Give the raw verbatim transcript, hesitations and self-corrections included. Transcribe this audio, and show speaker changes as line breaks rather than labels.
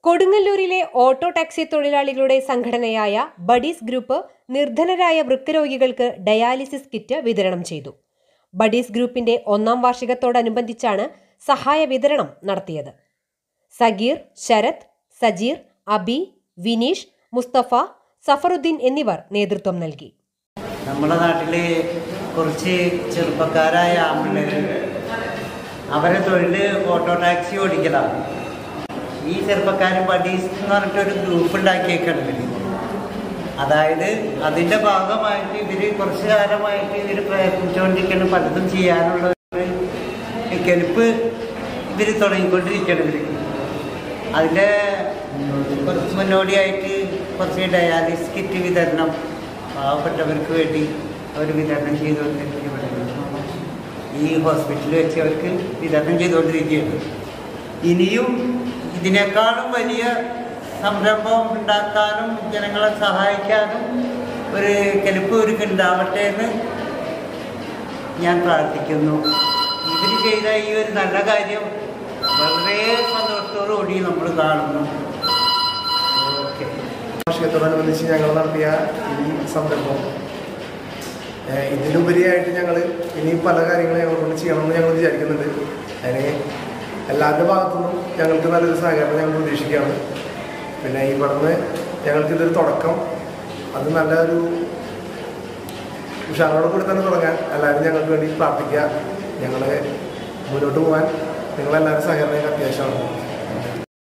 കൊടുങ്ങല്ലൂരിലെ auto taxi തൊഴിലാളികളുടെ സംഘടനയായ buddies group നിർധനരായ വൃക്കരോഗികൾക്ക് ഡയാലിസിസ് കിറ്റ് വിതരണം ചെയ്തു. ബഡീസ് ഗ്രൂപ്പിന്റെ ഒന്നാം വാർഷികത്തോടനുബന്ധിച്ചാണ് സഹായ വിതരണം നടത്തിയത്. സഗീർ, ശരത്, സജീർ, അബി, വിനീഷ്, മുസ്തഫ, സഫറുദ്ദീൻ എന്നിവർ നേതൃത്വം നൽകി.
നമ്മുടെ നാട്ടിലെ കുറച്ച് ചെറുപ്പക്കാരായ ആമ്പിള്ളേർ അവരെ തൊഴിൽ ഓട്ടോ ടാക്സി ഓടിക്കലാണ്. ഈ ചെറുപ്പക്കാർ ബഡീസ് എന്ന് പറഞ്ഞിട്ടൊരു ഗ്രൂപ്പ് ഉണ്ടാക്കിയേക്കാണ് ഇവർ. അതായത് അതിൻ്റെ ഭാഗമായിട്ട് ഇവർ കുറച്ച് കാലമായിട്ട് ഇവർ പ്രയത്നിച്ചുകൊണ്ടിരിക്കണം, പലതും ചെയ്യാനുള്ള ഒരു കെൽപ്പ് ഇവർ തുടങ്ങിക്കൊണ്ടിരിക്കണം. ഇവർ അതിൻ്റെ കുറച്ച് മുന്നോടിയായിട്ട് കുറച്ച് ഡയാലിസിസ് കിറ്റ് വിതരണം പാവപ്പെട്ടവർക്ക് വേണ്ടി അവർ വിതരണം ചെയ്തുകൊണ്ടിരിക്കുകയാണ്. ഈ ഹോസ്പിറ്റലിൽ വെച്ച് അവർക്ക് വിതരണം ചെയ്തുകൊണ്ടിരിക്കുകയാണ്. ഇനിയും ഇതിനേക്കാളും വലിയ സംരംഭം ഉണ്ടാക്കാനും ജനങ്ങളെ സഹായിക്കാനും ഒരു കെൽപ്പ് ഒരുക്ക് ഉണ്ടാവട്ടെ എന്ന് ഞാൻ പ്രാർത്ഥിക്കുന്നു. ഇവർ ചെയ്ത ഈ ഒരു നല്ല കാര്യം വളരെ സന്തോഷത്തോടുകൂടി നമ്മൾ കാണുന്നു. ഓക്കെ.
വാർഷികത്തോടനുബന്ധിച്ച് ഞങ്ങൾ നടത്തിയ ഈ സംരംഭം ഇതിലുപരിയായിട്ട് ഞങ്ങൾ ഇനി പല കാര്യങ്ങളും ഞങ്ങൾ കൊണ്ട് ചെയ്യണമെന്ന് ഞങ്ങൾ വിചാരിക്കുന്നുണ്ട്. അതിന് എല്ലാവരുടെ ഭാഗത്തുനിന്നും ഞങ്ങൾക്ക് നല്ലൊരു സഹകരണം ഞങ്ങൾ പ്രതീക്ഷിക്കുകയാണ്. പിന്നെ ഈ പറഞ്ഞ് ഞങ്ങൾക്കിതൊരു തുടക്കം, അത് നല്ലൊരു ഉഷാറോടെ കൂടി തന്നെ തുടങ്ങാൻ എല്ലാവരും ഞങ്ങൾക്ക് വേണ്ടി പ്രാർത്ഥിക്കുക. ഞങ്ങൾ മുന്നോട്ട് പോകാൻ നിങ്ങളെല്ലാവരും സഹകരണം അത്യാവശ്യമാണ്.